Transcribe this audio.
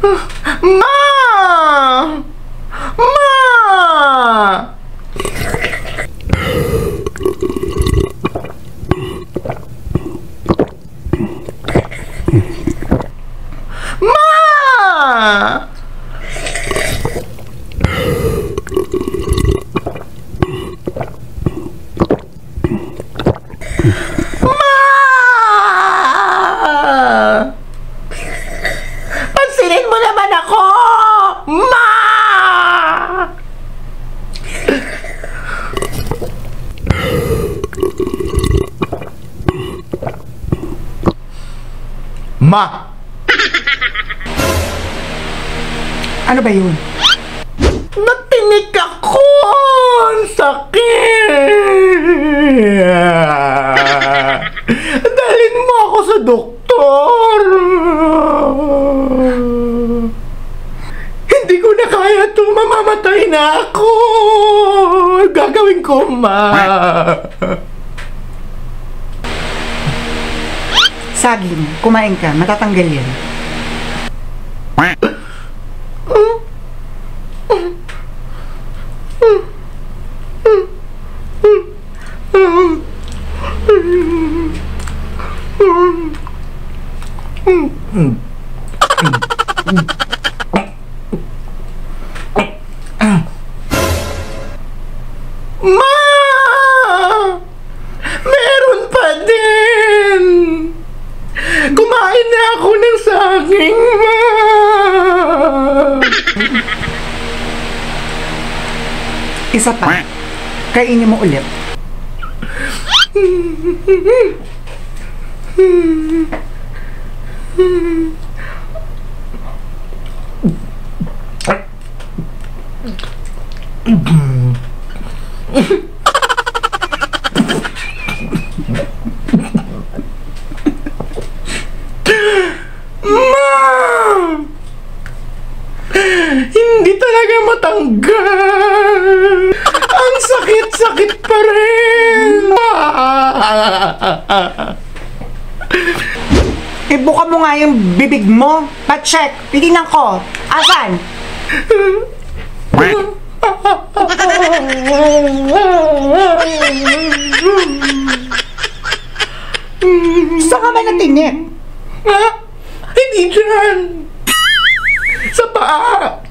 Ma! Ma! Ma! Pansinin mo naman ako! Ma! Ma! Ano ba yun? Natinik ako! Ang sakit! Dalhin mo ako sa doktor! Hindi ko na kaya ito. Mamamatay na ako! Gagawin ko, Ma! Saging, kumain ka, matatanggal yan. Ma! Meron pa din! Kumain na ako ng saging, Ma! Isa pa, kainin mo ulit. Ma! Hindi talaga matanggal! Ang sakit-sakit pa rin! Ibuka mo nga yung bibig mo. Pa-check. Titignan ko. Asan? Saan ka ba natinik? Ha? Hindi dyan! Sa paa!